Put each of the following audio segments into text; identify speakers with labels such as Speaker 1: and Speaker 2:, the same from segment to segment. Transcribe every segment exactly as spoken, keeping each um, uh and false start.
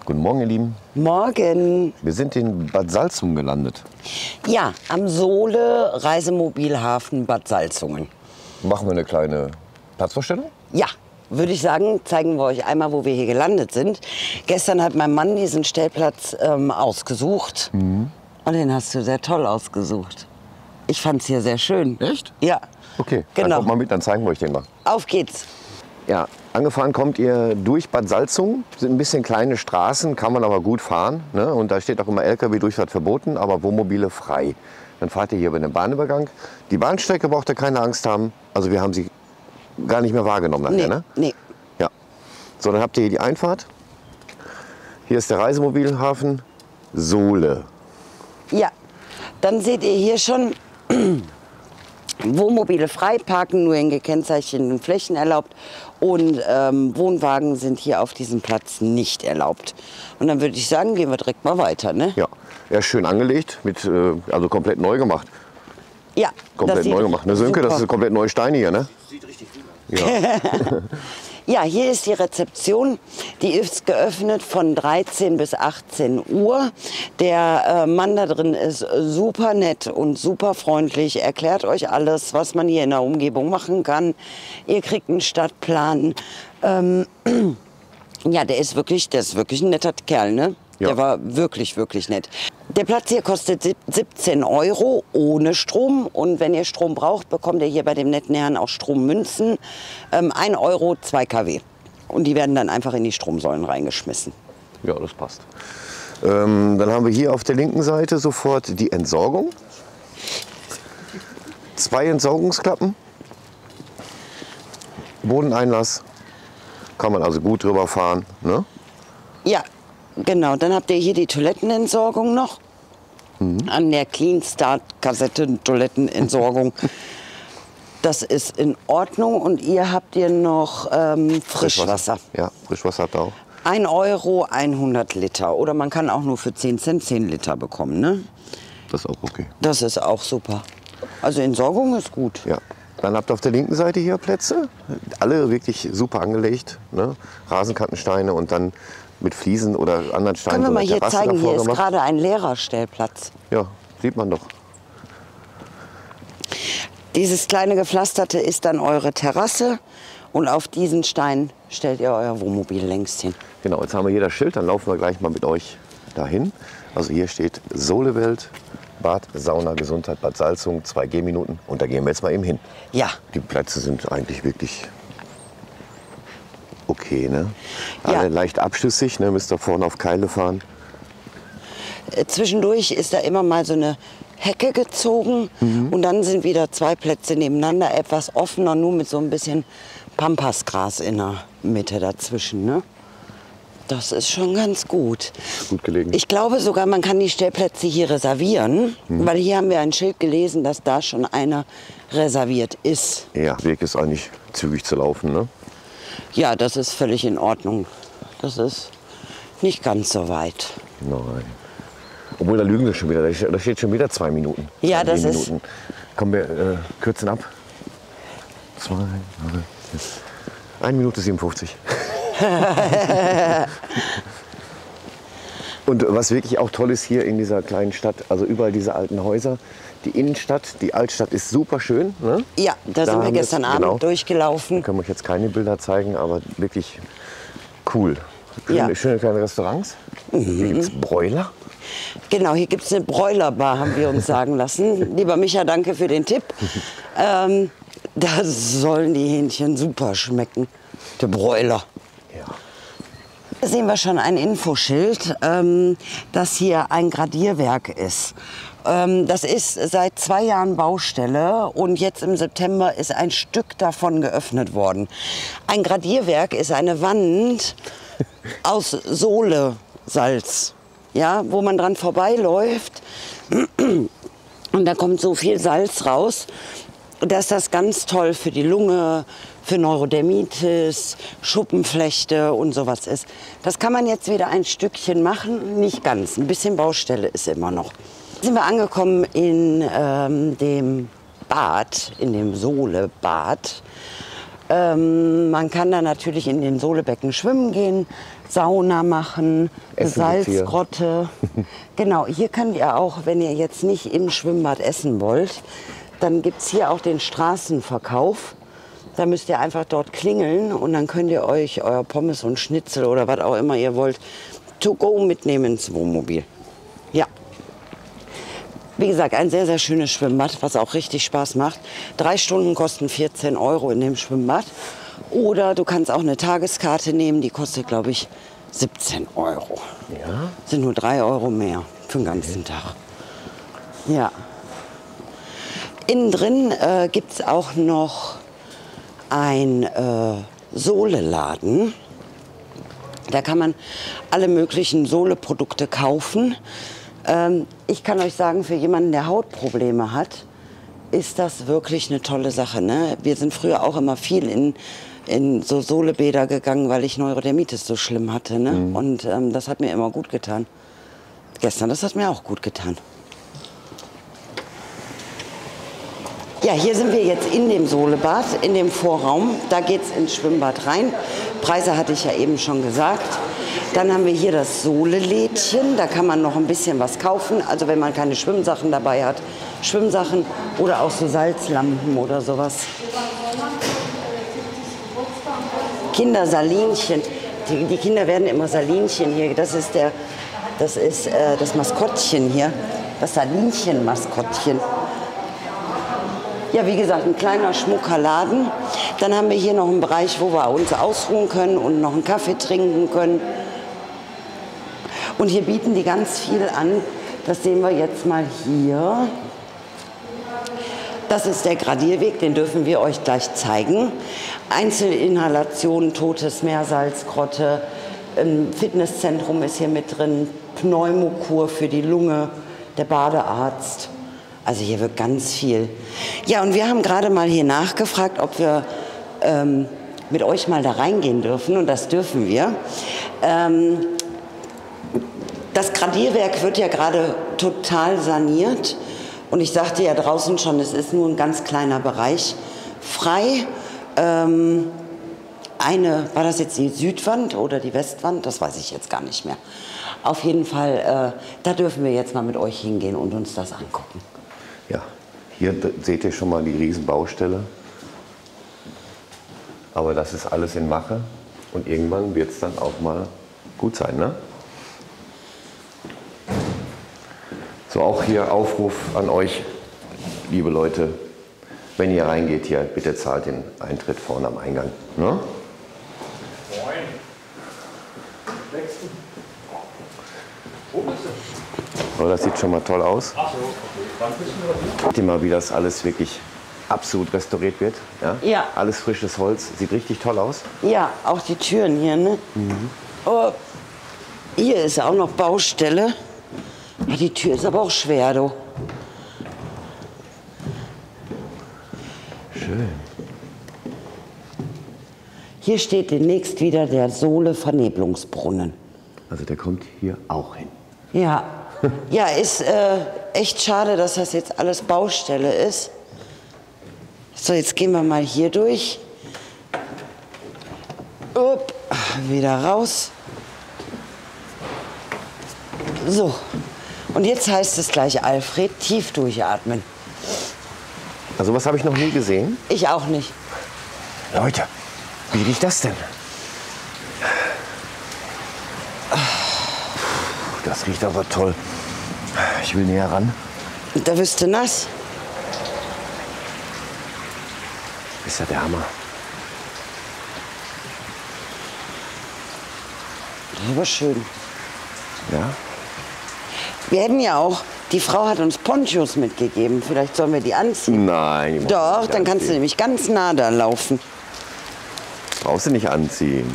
Speaker 1: Guten Morgen, ihr Lieben.
Speaker 2: Morgen.
Speaker 1: Wir sind in Bad Salzungen gelandet.
Speaker 2: Ja, am Sohle Reisemobilhafen Bad Salzungen.
Speaker 1: Machen wir eine kleine Platzvorstellung?
Speaker 2: Ja, würde ich sagen, zeigen wir euch einmal, wo wir hier gelandet sind. Gestern hat mein Mann diesen Stellplatz ähm, ausgesucht. Mhm. Und den hast du sehr toll ausgesucht. Ich fand es hier sehr schön.
Speaker 1: Echt?
Speaker 2: Ja.
Speaker 1: Okay,
Speaker 2: genau.
Speaker 1: Dann kommt mal mit, dann zeigen wir euch den mal.
Speaker 2: Auf geht's.
Speaker 1: Ja, angefahren kommt ihr durch Bad Salzungen. Sind ein bisschen kleine Straßen, kann man aber gut fahren. Ne? Und da steht auch immer L K W-Durchfahrt verboten, aber Wohnmobile frei. Dann fahrt ihr hier über den Bahnübergang. Die Bahnstrecke braucht ihr keine Angst haben. Also wir haben sie gar nicht mehr wahrgenommen nachher,
Speaker 2: Nee,
Speaker 1: ne?
Speaker 2: nee.
Speaker 1: Ja. So, dann habt ihr hier die Einfahrt. Hier ist der Reisemobilhafen Sohle.
Speaker 2: Ja, dann seht ihr hier schon Wohnmobile frei, parken nur in gekennzeichneten Flächen erlaubt und ähm, Wohnwagen sind hier auf diesem Platz nicht erlaubt. Und dann würde ich sagen, gehen wir direkt mal weiter, ne?
Speaker 1: Ja, er ist schön angelegt, mit, äh, also komplett neu gemacht.
Speaker 2: Ja,
Speaker 1: Komplett
Speaker 2: das
Speaker 1: neu
Speaker 2: sieht
Speaker 1: gemacht. Ne, Sönke, das
Speaker 2: super.
Speaker 1: ist komplett neue Steine hier, ne?
Speaker 3: Sieht richtig gut aus.
Speaker 1: Ja.
Speaker 2: Ja, hier ist die Rezeption. Die ist geöffnet von dreizehn bis achtzehn Uhr. Der äh, Mann da drin ist super nett und super freundlich, erklärt euch alles, was man hier in der Umgebung machen kann. Ihr kriegt einen Stadtplan. Ähm, ja, der ist wirklich, der ist wirklich ein netter Kerl, ne?
Speaker 1: Ja.
Speaker 2: Der war wirklich, wirklich nett. Der Platz hier kostet siebzehn Euro ohne Strom. Und wenn ihr Strom braucht, bekommt ihr hier bei dem netten Herrn auch Strommünzen. Ähm, ein Euro, zwei Kilowatt. Und die werden dann einfach in die Stromsäulen reingeschmissen.
Speaker 1: Ja, das passt. Ähm, dann haben wir hier auf der linken Seite sofort die Entsorgung. Zwei Entsorgungsklappen. Bodeneinlass. Kann man also gut drüber fahren. Ne?
Speaker 2: Ja, genau. Dann habt ihr hier die Toilettenentsorgung noch. Mhm. An der Clean Start Kassette Toilettenentsorgung. Das ist in Ordnung. Und ihr habt hier noch ähm, Frischwasser.
Speaker 1: Ja, Frischwasser habt ihr auch.
Speaker 2: ein Euro, hundert Liter. Oder man kann auch nur für zehn Cent zehn Liter bekommen, ne?
Speaker 1: Das ist auch okay.
Speaker 2: Das ist auch super. Also Entsorgung ist gut.
Speaker 1: Ja. Dann habt ihr auf der linken Seite hier Plätze. Alle wirklich super angelegt. Ne? Rasenkantensteine und dann mit Fliesen oder anderen Steinen.
Speaker 2: Können wir
Speaker 1: so
Speaker 2: mal
Speaker 1: eine
Speaker 2: hier
Speaker 1: Terrasse
Speaker 2: zeigen,
Speaker 1: davor
Speaker 2: hier ist
Speaker 1: gemacht.
Speaker 2: gerade ein leerer Stellplatz.
Speaker 1: Ja, sieht man doch.
Speaker 2: Dieses kleine Gepflasterte ist dann eure Terrasse und auf diesen Stein stellt ihr euer Wohnmobil längst hin.
Speaker 1: Genau, jetzt haben wir hier das Schild, dann laufen wir gleich mal mit euch dahin. Also hier steht Sohlewelt, Bad, Sauna, Gesundheit, Bad Salzungen, zwei Gehminuten. Und da gehen wir jetzt mal eben hin.
Speaker 2: Ja,
Speaker 1: Die Plätze sind eigentlich wirklich okay, ne?
Speaker 2: Ja.
Speaker 1: Alle leicht abschüssig, ne? Müsst ihr vorne auf Keile fahren.
Speaker 2: äh, zwischendurch ist da immer mal so eine Hecke gezogen und dann sind wieder zwei Plätze nebeneinander, etwas offener, nur mit so ein bisschen Pampasgras in der Mitte dazwischen, ne? Das ist schon ganz gut.
Speaker 1: Gut gelegen.
Speaker 2: Ich glaube sogar, man kann die Stellplätze hier reservieren, weil hier haben wir ein Schild gelesen, dass da schon einer reserviert ist.
Speaker 1: Ja, der Weg ist eigentlich zügig zu laufen, ne?
Speaker 2: Ja, das ist völlig in Ordnung. Das ist nicht ganz so weit.
Speaker 1: Nein. Obwohl, da lügen wir schon wieder. Da steht- da steht schon wieder zwei Minuten.
Speaker 2: Ja,
Speaker 1: Zwei
Speaker 2: das ist-
Speaker 1: Minuten. Kommen wir äh, kürzen ab. Zwei, drei, vier. eine Minute siebenundfünfzig. Und was wirklich auch toll ist hier in dieser kleinen Stadt, also überall diese alten Häuser. Die Innenstadt, die Altstadt ist super schön. Ne?
Speaker 2: Ja, da, sind
Speaker 1: haben
Speaker 2: wir
Speaker 1: wir
Speaker 2: gestern
Speaker 1: jetzt-
Speaker 2: Abend
Speaker 1: genau.
Speaker 2: durchgelaufen.
Speaker 1: Können wir euch jetzt keine Bilder zeigen, aber wirklich cool. Schöne,
Speaker 2: Ja.
Speaker 1: schöne kleine Restaurants. Hier gibt es Bräuler.
Speaker 2: Genau, hier gibt es eine Bräulerbar, haben wir uns sagen lassen. Lieber Micha, danke für den Tipp. Ähm, da sollen die Hähnchen super schmecken. Der Bräuler.
Speaker 1: Ja.
Speaker 2: Da sehen wir schon ein Infoschild, ähm, dass hier ein Gradierwerk ist. Ähm, das ist seit zwei Jahren Baustelle und jetzt im September ist ein Stück davon geöffnet worden. Ein Gradierwerk ist eine Wand aus Sohle-Salz, ja, wo man dran vorbeiläuft und da kommt so viel Salz raus, dass das ganz toll für die Lunge, für Neurodermitis, Schuppenflechte und sowas ist. Das kann man jetzt wieder ein Stückchen machen, nicht ganz, ein bisschen Baustelle ist immer noch. Sind wir angekommen in ähm, dem Bad, in dem Sohlebad. Ähm, man kann da natürlich in den Sohlebecken schwimmen gehen, Sauna machen, eine
Speaker 1: Essen gibt's hier.
Speaker 2: Salzgrotte. Genau, hier könnt ihr auch, wenn ihr jetzt nicht im Schwimmbad essen wollt, dann gibt es hier auch den Straßenverkauf. Da müsst ihr einfach dort klingeln und dann könnt ihr euch euer Pommes und Schnitzel oder was auch immer ihr wollt, to go mitnehmen ins Wohnmobil. Ja. Wie gesagt, ein sehr, sehr schönes Schwimmbad, was auch richtig Spaß macht. Drei Stunden kosten vierzehn Euro in dem Schwimmbad. Oder du kannst auch eine Tageskarte nehmen, die kostet, glaube ich, siebzehn Euro.
Speaker 1: Ja.
Speaker 2: Sind nur drei Euro mehr für den ganzen Tag. Ja. Innen drin äh, gibt es auch noch ein äh, Sohleladen. Da kann man alle möglichen Sohleprodukte kaufen. Ähm, ich kann euch sagen, für jemanden, der Hautprobleme hat, ist das wirklich eine tolle Sache. Ne? Wir sind früher auch immer viel in, in so Sohlebäder gegangen, weil ich Neurodermitis so schlimm hatte. Ne? Mhm. Und ähm, das hat mir immer gut getan. Gestern, das hat mir auch gut getan. Ja, hier sind wir jetzt in dem Sohlebad, in dem Vorraum. Da geht es ins Schwimmbad rein. Preise hatte ich ja eben schon gesagt. Dann haben wir hier das Sohlelädchen. Da kann man noch ein bisschen was kaufen. Also wenn man keine Schwimmsachen dabei hat, Schwimmsachen oder auch so Salzlampen oder sowas. Kindersalinchen. Die, die Kinder werden immer Salinchen hier. Das ist, der, das, ist äh, das Maskottchen hier. Das Salinchen-Maskottchen. Ja, wie gesagt, ein kleiner schmucker Laden. Dann haben wir hier noch einen Bereich, wo wir uns ausruhen können und noch einen Kaffee trinken können. Und hier bieten die ganz viel an. Das sehen wir jetzt mal hier. Das ist der Gradierweg, den dürfen wir euch gleich zeigen. Einzelinhalation, totes Meersalzgrotte, ein Fitnesszentrum ist hier mit drin, Pneumokur für die Lunge, der Badearzt. Also hier wird ganz viel. Ja, und wir haben gerade mal hier nachgefragt, ob wir ähm, mit euch mal da reingehen dürfen. Und das dürfen wir. Ähm, das Gradierwerk wird ja gerade total saniert. Und ich sagte ja draußen schon, es ist nur ein ganz kleiner Bereich. Frei. Ähm, eine, war das jetzt die Südwand oder die Westwand? Das weiß ich jetzt gar nicht mehr. Auf jeden Fall, äh, da dürfen wir jetzt mal mit euch hingehen und uns das angucken.
Speaker 1: Ja, hier seht ihr schon mal die Riesenbaustelle. Aber das ist alles in Mache und irgendwann wird es dann auch mal gut sein, ne? So, auch hier Aufruf an euch, liebe Leute, wenn ihr reingeht hier, bitte zahlt den Eintritt vorne am Eingang, ne? Oh, das sieht schon mal toll aus. Seht ihr mal, wie das alles wirklich absolut restauriert wird? Ja?
Speaker 2: Ja.
Speaker 1: Alles frisches Holz, sieht richtig toll aus.
Speaker 2: Ja, auch die Türen hier, ne? Mhm. Oh, hier ist auch noch Baustelle. Ja, die Tür ist aber auch schwer, du.
Speaker 1: Schön.
Speaker 2: Hier steht demnächst wieder der Sohle-Vernebelungsbrunnen.
Speaker 1: Also der kommt hier auch hin.
Speaker 2: Ja. Ja, ist äh, echt schade, dass das jetzt alles Baustelle ist. So, jetzt gehen wir mal hier durch. Upp, wieder raus. So, und jetzt heißt es gleich, Alfred, tief durchatmen.
Speaker 1: Also was habe ich noch nie gesehen?
Speaker 2: Ich auch nicht.
Speaker 1: Leute, wie riecht das denn? Das riecht aber toll. Ich will näher ran.
Speaker 2: Da wirst du nass.
Speaker 1: Ist ja der Hammer.
Speaker 2: Aber schön.
Speaker 1: Ja?
Speaker 2: Wir hätten ja auch, die Frau hat uns Ponchos mitgegeben. Vielleicht sollen wir die anziehen.
Speaker 1: Nein. Die
Speaker 2: Doch, dann kannst du nämlich ganz nah da laufen.
Speaker 1: Brauchst du nicht anziehen.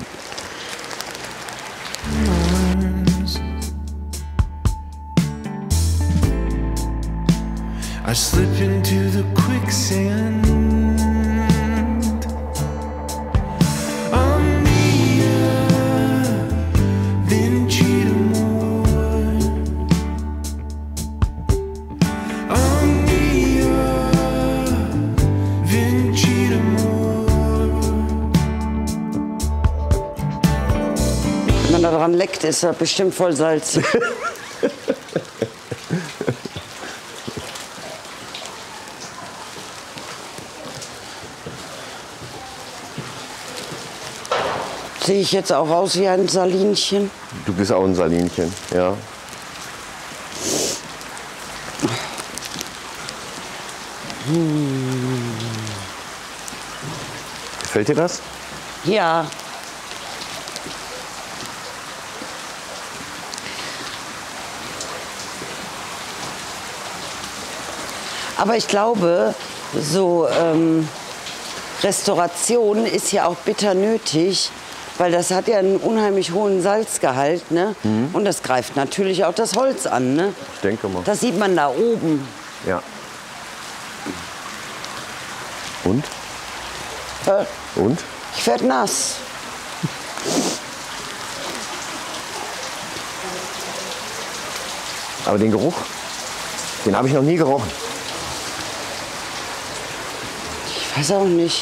Speaker 3: I slip into the quicksand. I'm near, then cheat more. I'm near, then cheat more.
Speaker 2: Wenn man schmeckt, ist er bestimmt voll salzig. Sehe ich jetzt auch aus wie ein Salinchen?
Speaker 1: Du bist auch ein Salinchen, ja. Hm. Gefällt dir das?
Speaker 2: Ja. Aber ich glaube, so ähm, Restauration ist ja auch bitter nötig, weil das hat ja einen unheimlich hohen Salzgehalt, ne? Mhm. Und das greift natürlich auch das Holz an, ne?
Speaker 1: Ich denke mal.
Speaker 2: Das sieht man da oben.
Speaker 1: Ja. Und?
Speaker 2: Äh,
Speaker 1: Und?
Speaker 2: Ich werde nass.
Speaker 1: Aber den Geruch, den habe ich noch nie gerochen.
Speaker 2: Ich weiß auch nicht.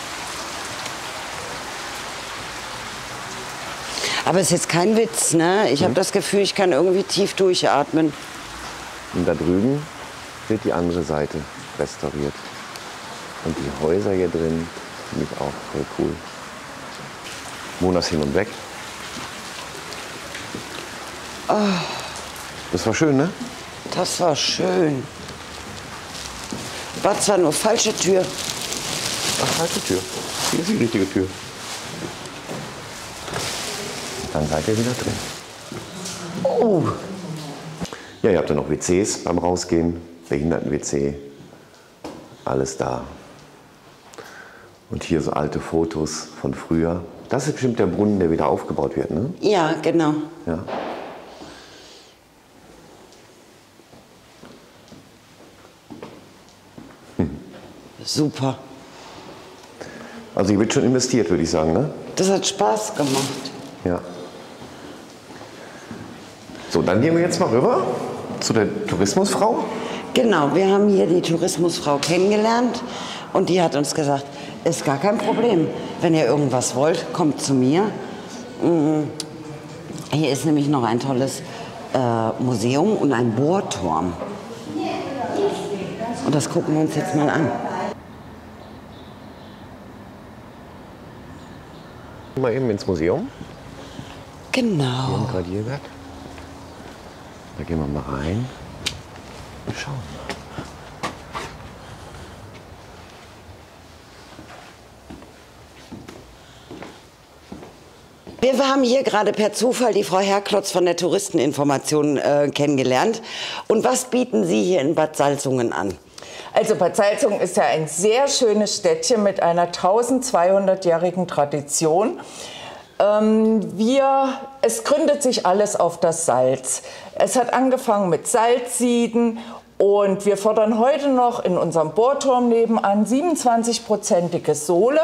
Speaker 2: Aber es ist jetzt kein Witz, ne? Ich habe das Gefühl, ich kann irgendwie tief durchatmen.
Speaker 1: Und da drüben wird die andere Seite restauriert. Und die Häuser hier drin finde ich auch voll cool. Monas hin und weg.
Speaker 2: Oh.
Speaker 1: Das war schön, ne?
Speaker 2: Das war schön. War zwar nur falsche Tür.
Speaker 1: Ach, falsche Tür. Hier ist die richtige Tür. Dann seid ihr wieder drin.
Speaker 2: Oh.
Speaker 1: Ja, ihr habt ja noch W Cs beim Rausgehen. Behinderten-W C. Alles da. Und hier so alte Fotos von früher. Das ist bestimmt der Brunnen, der wieder aufgebaut wird, ne?
Speaker 2: Ja, genau.
Speaker 1: Ja. Hm.
Speaker 2: Super.
Speaker 1: Also hier wird schon investiert, würde ich sagen, ne?
Speaker 2: Das hat Spaß gemacht.
Speaker 1: Ja. So, dann gehen wir jetzt mal rüber zu der Tourismusfrau.
Speaker 2: Genau, wir haben hier die Tourismusfrau kennengelernt und die hat uns gesagt, ist gar kein Problem. Wenn ihr irgendwas wollt, kommt zu mir. Hier ist nämlich noch ein tolles äh, Museum und ein Bohrturm. Und das gucken wir uns jetzt mal an.
Speaker 1: Mal eben ins Museum.
Speaker 2: Genau.
Speaker 1: Im Gradierwerk. Da gehen wir mal rein und schauen mal.
Speaker 2: Wir haben hier gerade per Zufall die Frau Herklotz von der Touristeninformation äh, kennengelernt. Und was bieten Sie hier in Bad Salzungen an?
Speaker 4: Also Bad Salzungen ist ja ein sehr schönes Städtchen mit einer eintausendzweihundertjährigen Tradition. Ähm, wir, es gründet sich alles auf das Salz. Es hat angefangen mit Salzsieden und wir fordern heute noch in unserem Bohrturm nebenan siebenundzwanzig-prozentige Sohle.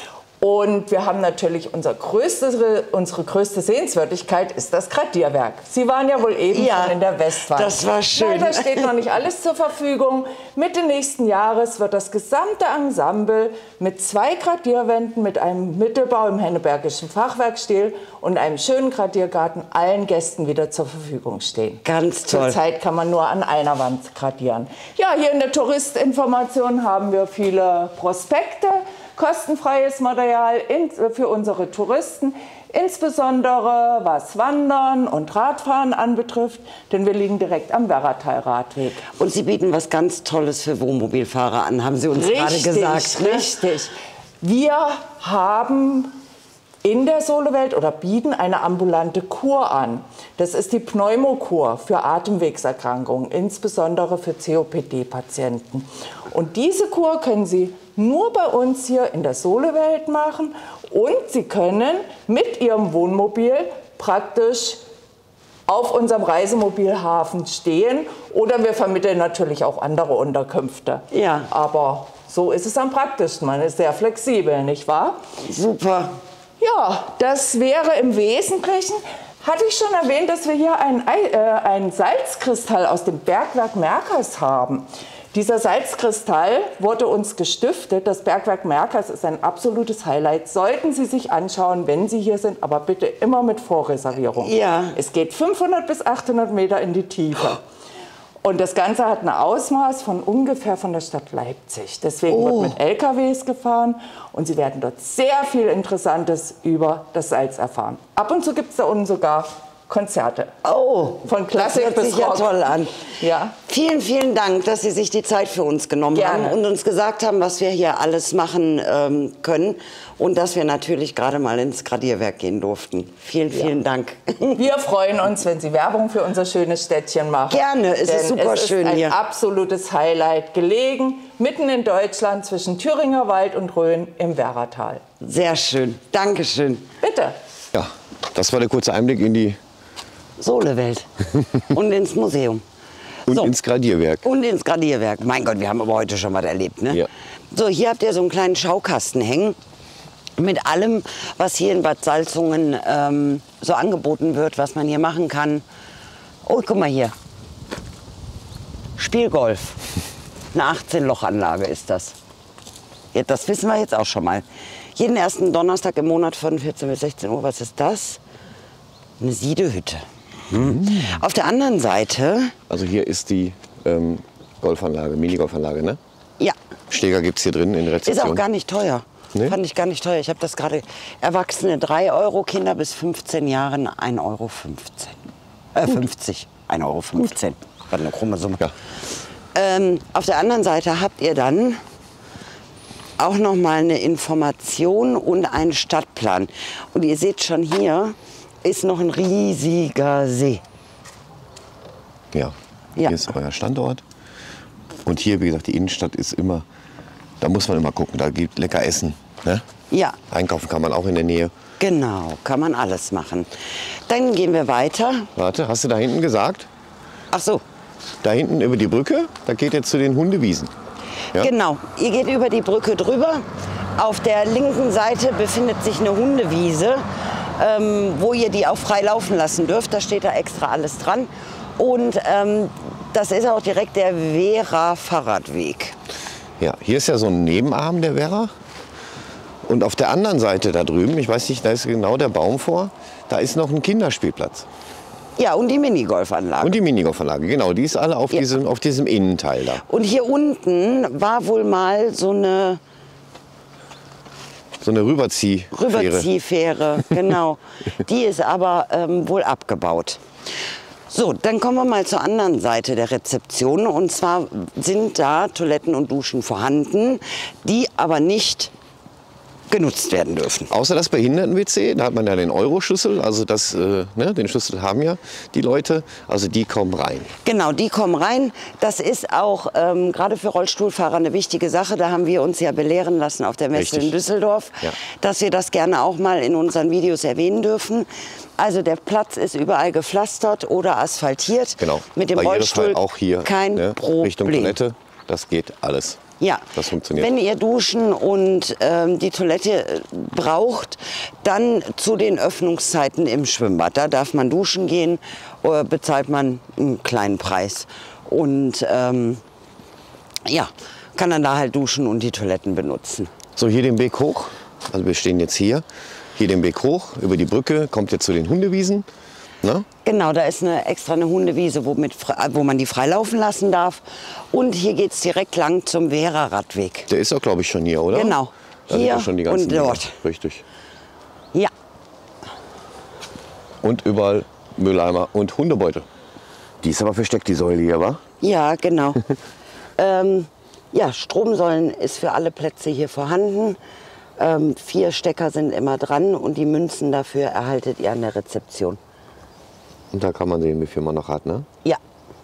Speaker 4: Und wir haben natürlich unser größte, unsere größte Sehenswürdigkeit ist das Gradierwerk. Sie waren ja wohl eben
Speaker 2: Ja,
Speaker 4: schon in der Westwand.
Speaker 2: das war schön.
Speaker 4: Leider steht noch nicht alles zur Verfügung. Mitte nächsten Jahres wird das gesamte Ensemble mit zwei Gradierwänden, mit einem Mittelbau im hennebergischen Fachwerkstil und einem schönen Gradiergarten allen Gästen wieder zur Verfügung stehen.
Speaker 2: Ganz toll.
Speaker 4: Zurzeit kann man nur an einer Wand gradieren. Ja, hier in der Touristinformation haben wir viele Prospekte, kostenfreies Material in, für unsere Touristen, insbesondere was Wandern und Radfahren anbetrifft, denn wir liegen direkt am Werratal-Radweg.
Speaker 2: Und Sie bieten was ganz Tolles für Wohnmobilfahrer an, haben Sie uns gerade
Speaker 4: Richtig,
Speaker 2: gesagt. Ne?
Speaker 4: richtig. Wir haben in der Solowelt oder bieten eine ambulante Kur an. Das ist die Pneumokur für Atemwegserkrankungen, insbesondere für C O P D-Patienten. Und diese Kur können Sie nur bei uns hier in der Solowelt machen und Sie können mit Ihrem Wohnmobil praktisch auf unserem Reisemobilhafen stehen oder wir vermitteln natürlich auch andere Unterkünfte.
Speaker 2: Ja.
Speaker 4: Aber so ist es am praktischsten. Man ist sehr flexibel, nicht wahr?
Speaker 2: Super.
Speaker 4: Ja, das wäre im Wesentlichen. Hatte ich schon erwähnt, dass wir hier einen, äh, einen Salzkristall aus dem Bergwerk Merkers haben. Dieser Salzkristall wurde uns gestiftet. Das Bergwerk Merkers ist ein absolutes Highlight. Sollten Sie sich anschauen, wenn Sie hier sind, aber bitte immer mit Vorreservierung.
Speaker 2: Ja.
Speaker 4: Es geht fünfhundert bis achthundert Meter in die Tiefe. Und das Ganze hat ein Ausmaß von ungefähr von der Stadt Leipzig. Deswegen
Speaker 2: Oh.
Speaker 4: wird mit L K Ws gefahren und Sie werden dort sehr viel Interessantes über das Salz erfahren. Ab und zu gibt es da unten sogar Konzerte.
Speaker 2: Oh,
Speaker 4: Von Klassik
Speaker 2: das hört
Speaker 4: bis
Speaker 2: sich ja
Speaker 4: Rock.
Speaker 2: toll an.
Speaker 4: Ja.
Speaker 2: Vielen, vielen Dank, dass Sie sich die Zeit für uns genommen
Speaker 4: Gerne.
Speaker 2: haben und uns gesagt haben, was wir hier alles machen ähm, können und dass wir natürlich gerade mal ins Gradierwerk gehen durften. Vielen, vielen Dank.
Speaker 4: Wir freuen uns, wenn Sie Werbung für unser schönes Städtchen machen.
Speaker 2: Gerne, es ist
Speaker 4: Denn
Speaker 2: super
Speaker 4: es ist
Speaker 2: schön
Speaker 4: ein
Speaker 2: hier.
Speaker 4: absolutes Highlight, gelegen mitten in Deutschland zwischen Thüringer Wald und Rhön im Werratal.
Speaker 2: Sehr schön. Dankeschön.
Speaker 4: Bitte.
Speaker 1: Ja, das war der kurze Einblick in die
Speaker 2: Solewelt. Und ins Museum.
Speaker 1: und
Speaker 2: So.
Speaker 1: ins Gradierwerk.
Speaker 2: Und ins Gradierwerk. Mein Gott, wir haben aber heute schon was erlebt, ne?
Speaker 1: Ja.
Speaker 2: So, hier habt ihr so einen kleinen Schaukasten hängen. Mit allem, was hier in Bad Salzungen ähm, so angeboten wird, was man hier machen kann. Oh, guck mal hier. Spielgolf. Eine achtzehn-Loch-Anlage ist das. Ja, das wissen wir jetzt auch schon mal. Jeden ersten Donnerstag im Monat von vierzehn bis sechzehn Uhr. Was ist das? Eine Siedehütte. Hm. Auf der anderen Seite,
Speaker 1: Also hier ist die ähm, Golfanlage, Minigolfanlage, ne?
Speaker 2: ja,
Speaker 1: Steger gibt es hier drin in der
Speaker 2: ist
Speaker 1: Rezeption.
Speaker 2: auch gar nicht teuer.
Speaker 1: Nee?
Speaker 2: Fand ich gar nicht teuer. Ich habe das gerade, Erwachsene drei Euro, Kinder bis fünfzehn Jahren ein Euro fünfzehn. Äh, fünfzig, ein Euro fünfzehn. War eine krumme Summe.
Speaker 1: Ja.
Speaker 2: Ähm, auf der anderen Seite habt ihr dann auch noch mal eine Information und einen Stadtplan. Und ihr seht schon, hier ist noch ein riesiger See.
Speaker 1: Ja.
Speaker 2: Ja.
Speaker 1: Hier ist euer Standort. Und hier, wie gesagt, die Innenstadt ist immer, da muss man immer gucken, da gibt lecker Essen. Ne?
Speaker 2: Ja,
Speaker 1: Einkaufen kann man auch in der Nähe.
Speaker 2: genau, kann man alles machen. Dann gehen wir weiter.
Speaker 1: Warte, hast du da hinten gesagt?
Speaker 2: Ach so,
Speaker 1: Da hinten über die Brücke, da geht ihr zu den Hundewiesen. Ja?
Speaker 2: genau. Ihr geht über die Brücke drüber. Auf der linken Seite befindet sich eine Hundewiese, ähm, wo ihr die auch frei laufen lassen dürft. Da steht da extra alles dran. Und ähm, das ist auch direkt der Vera-Fahrradweg.
Speaker 1: Ja, hier ist ja so ein Nebenarm der Werra. Und auf der anderen Seite da drüben, ich weiß nicht, da ist genau der Baum vor, da ist noch ein Kinderspielplatz.
Speaker 2: Ja, und die Minigolfanlage.
Speaker 1: Und die Minigolfanlage, genau, die ist alle auf,
Speaker 2: Ja.
Speaker 1: diesem, auf diesem Innenteil da.
Speaker 2: Und hier unten war wohl mal so eine
Speaker 1: So eine Rüberziehfähre.
Speaker 2: Rüberziehfähre, genau. Die ist aber ähm, wohl abgebaut. So, dann kommen wir mal zur anderen Seite der Rezeption. Und zwar sind da Toiletten und Duschen vorhanden, die aber nicht genutzt werden dürfen.
Speaker 1: Außer das Behinderten-W C, da hat man ja den Euro-Schlüssel, also das, äh, ne, den Schlüssel haben ja die Leute, also die kommen rein.
Speaker 2: Genau, die kommen rein. Das ist auch ähm, gerade für Rollstuhlfahrer eine wichtige Sache. Da haben wir uns ja belehren lassen auf der Messe
Speaker 1: Richtig.
Speaker 2: in Düsseldorf,
Speaker 1: Ja.
Speaker 2: dass wir das gerne auch mal in unseren Videos erwähnen dürfen. Also der Platz ist überall gepflastert oder asphaltiert.
Speaker 1: Genau,
Speaker 2: Mit dem
Speaker 1: barrierefrei
Speaker 2: Rollstuhl
Speaker 1: auch hier,
Speaker 2: kein
Speaker 1: ne,
Speaker 2: Problem.
Speaker 1: Richtung Toilette, das geht alles.
Speaker 2: Ja,
Speaker 1: Das funktioniert.
Speaker 2: wenn ihr Duschen und ähm, die Toilette äh, braucht, dann zu den Öffnungszeiten im Schwimmbad. Da darf man duschen gehen, oder bezahlt man einen kleinen Preis. Und ähm, ja, kann dann da halt duschen und die Toiletten benutzen.
Speaker 1: So, hier den Weg hoch, also wir stehen jetzt hier, hier den Weg hoch, über die Brücke, kommt ihr zu den Hundewiesen. Ne?
Speaker 2: Genau, da ist eine extra eine Hundewiese, wo, mit, fre- wo man die frei laufen lassen darf. Und hier geht es direkt lang zum Vera-Radweg.
Speaker 1: Der ist auch, glaube ich, schon hier, oder?
Speaker 2: Genau,
Speaker 1: Da sind
Speaker 2: hier
Speaker 1: ja schon die ganzen
Speaker 2: und
Speaker 1: Dinger.
Speaker 2: dort.
Speaker 1: Richtig.
Speaker 2: Ja,
Speaker 1: Und überall Mülleimer und Hundebeutel. Die ist aber versteckt, die Säule hier, wa?
Speaker 2: ja, genau. ähm, ja, Stromsäulen ist für alle Plätze hier vorhanden. Ähm, vier Stecker sind immer dran und die Münzen dafür erhaltet ihr an der Rezeption.
Speaker 1: Und da kann man sehen, wie viel man noch hat, ne?
Speaker 2: Ja,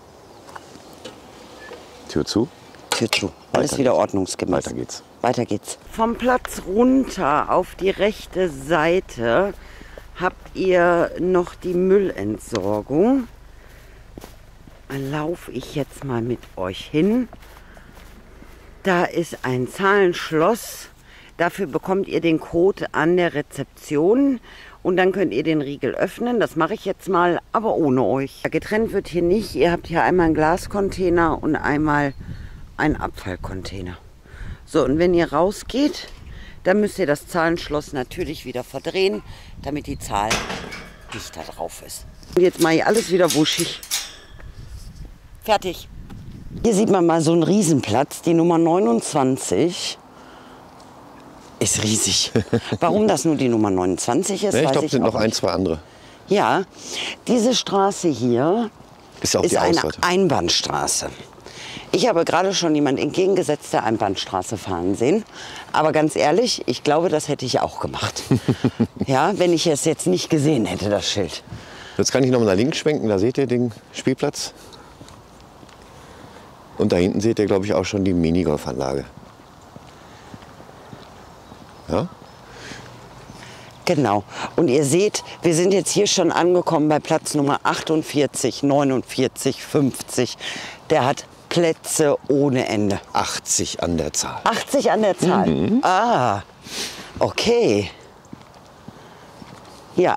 Speaker 1: Tür zu.
Speaker 2: Tür zu. Alles
Speaker 1: Weiter
Speaker 2: wieder
Speaker 1: geht's.
Speaker 2: ordnungsgemäß.
Speaker 1: Weiter geht's.
Speaker 2: Weiter geht's. Vom Platz runter auf die rechte Seite habt ihr noch die Müllentsorgung. Da laufe ich jetzt mal mit euch hin. Da ist ein Zahlenschloss. Dafür bekommt ihr den Code an der Rezeption und dann könnt ihr den Riegel öffnen. Das mache ich jetzt mal, aber ohne euch. Getrennt wird hier nicht. Ihr habt hier einmal einen Glascontainer und einmal ein Abfallcontainer. So, und wenn ihr rausgeht, dann müsst ihr das Zahlenschloss natürlich wieder verdrehen, damit die Zahl nicht da drauf ist. Und jetzt mache ich alles wieder wuschig. Fertig. Hier sieht man mal so einen Riesenplatz, die Nummer neunundzwanzig. Ist riesig. Warum das nur die Nummer neunundzwanzig ist,
Speaker 1: Ne, ich
Speaker 2: weiß
Speaker 1: glaube,
Speaker 2: ich
Speaker 1: es sind
Speaker 2: auch
Speaker 1: noch ein,
Speaker 2: nicht.
Speaker 1: zwei andere.
Speaker 2: Ja, diese Straße hier
Speaker 1: Ist ja auch
Speaker 2: ist
Speaker 1: die
Speaker 2: eine
Speaker 1: Ausfahrt.
Speaker 2: Einbahnstraße. Ich habe gerade schon jemand entgegengesetzt der Einbahnstraße fahren sehen. Aber ganz ehrlich, ich glaube, das hätte ich auch gemacht. Ja, wenn ich es jetzt nicht gesehen hätte, das Schild.
Speaker 1: Jetzt kann ich noch mal nach links schwenken, da seht ihr den Spielplatz. Und da hinten seht ihr, glaube ich, auch schon die Minigolfanlage. Ja?
Speaker 2: Genau. Und ihr seht, wir sind jetzt hier schon angekommen bei Platz Nummer achtundvierzig, neunundvierzig, fünfzig. Der hat Plätze ohne Ende.
Speaker 1: achtzig an der Zahl.
Speaker 2: achtzig an der Zahl.
Speaker 1: Mhm.
Speaker 2: Ah, okay. Ja.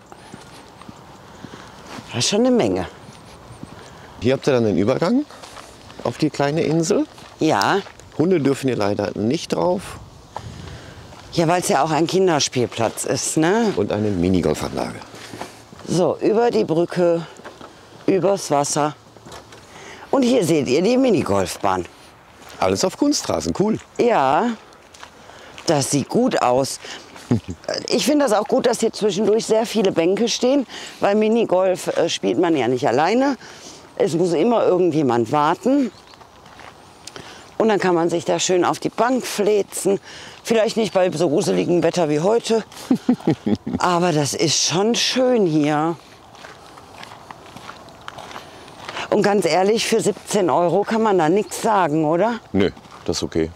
Speaker 2: Das ist schon eine Menge.
Speaker 1: Hier habt ihr dann den Übergang auf die kleine Insel.
Speaker 2: Ja.
Speaker 1: Hunde dürfen hier leider nicht drauf.
Speaker 2: Ja, weil es ja auch ein Kinderspielplatz ist, ne?
Speaker 1: Und eine Minigolfanlage.
Speaker 2: So, über die Brücke, übers Wasser. Und hier seht ihr die Minigolfbahn.
Speaker 1: Alles auf Kunstrasen, cool.
Speaker 2: Ja, das sieht gut aus. Ich finde das auch gut, dass hier zwischendurch sehr viele Bänke stehen, weil Minigolf äh, spielt man ja nicht alleine. Es muss immer irgendjemand warten. Und dann kann man sich da schön auf die Bank fläzen. Vielleicht nicht bei so gruseligem Wetter wie heute. Aber das ist schon schön hier. Und ganz ehrlich, für siebzehn Euro kann man da nichts sagen, oder?
Speaker 1: Nö, das ist okay.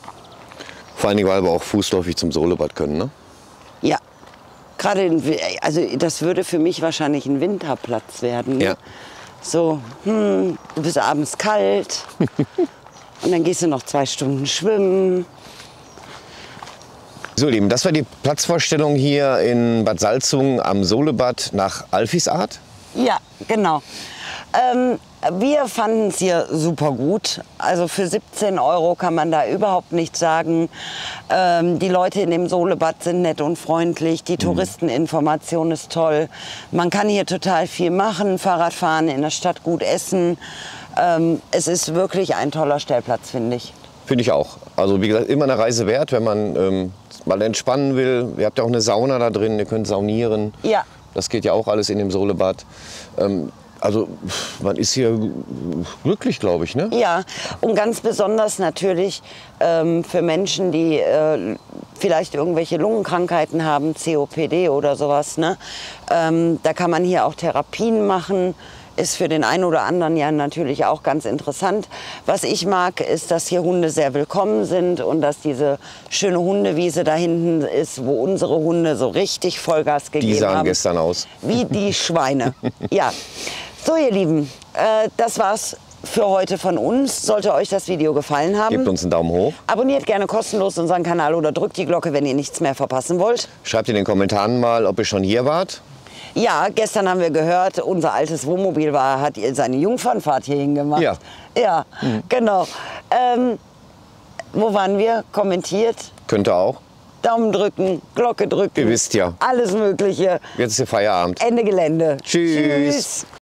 Speaker 1: Vor allen Dingen, weil wir auch fußläufig zum Solebad können, ne?
Speaker 2: Ja. Gerade, in, also das würde für mich wahrscheinlich ein Winterplatz werden.
Speaker 1: Ja.
Speaker 2: So, hm, du bist abends kalt. Und dann gehst du noch zwei Stunden schwimmen.
Speaker 1: So, ihr Lieben, das war die Platzvorstellung hier in Bad Salzungen am Solebad nach Alfis Art.
Speaker 2: Ja, genau. Ähm, wir fanden es hier super gut. Also für siebzehn Euro kann man da überhaupt nichts sagen. Ähm, die Leute in dem Solebad sind nett und freundlich. Die Touristeninformation ist toll. Man kann hier total viel machen, Fahrrad fahren, in der Stadt gut essen. Ähm, es ist wirklich ein toller Stellplatz, finde ich.
Speaker 1: Finde ich auch. Also wie gesagt, immer eine Reise wert, wenn man ähm, mal entspannen will. Ihr habt ja auch eine Sauna da drin, ihr könnt saunieren.
Speaker 2: Ja.
Speaker 1: Das geht ja auch alles in dem Solebad. Ähm, also pff, man ist hier glücklich, glaube ich, ne?
Speaker 2: Ja, und ganz besonders natürlich ähm, für Menschen, die äh, vielleicht irgendwelche Lungenkrankheiten haben, C O P D oder sowas. Ne? Ähm, da kann man hier auch Therapien machen. Ist für den einen oder anderen ja natürlich auch ganz interessant. Was ich mag, ist, dass hier Hunde sehr willkommen sind und dass diese schöne Hundewiese da hinten ist, wo unsere Hunde so richtig Vollgas gegeben
Speaker 1: Die sahen
Speaker 2: haben.
Speaker 1: gestern aus.
Speaker 2: Wie die Schweine. Ja. So, ihr Lieben, äh, das war's für heute von uns. Sollte euch das Video gefallen haben,
Speaker 1: Gebt uns einen Daumen hoch.
Speaker 2: abonniert gerne kostenlos unseren Kanal oder drückt die Glocke, wenn ihr nichts mehr verpassen wollt.
Speaker 1: Schreibt in den Kommentaren mal, ob ihr schon hier wart.
Speaker 2: Ja, gestern haben wir gehört, unser altes Wohnmobil war, hat seine Jungfernfahrt hierhin gemacht.
Speaker 1: Ja.
Speaker 2: Ja, genau. Ähm, wo waren wir? Kommentiert,
Speaker 1: Könnt ihr auch.
Speaker 2: Daumen drücken, Glocke drücken.
Speaker 1: Ihr wisst ja.
Speaker 2: Alles Mögliche.
Speaker 1: Jetzt ist hier Feierabend.
Speaker 2: Ende Gelände.
Speaker 1: Tschüss.
Speaker 2: Tschüss.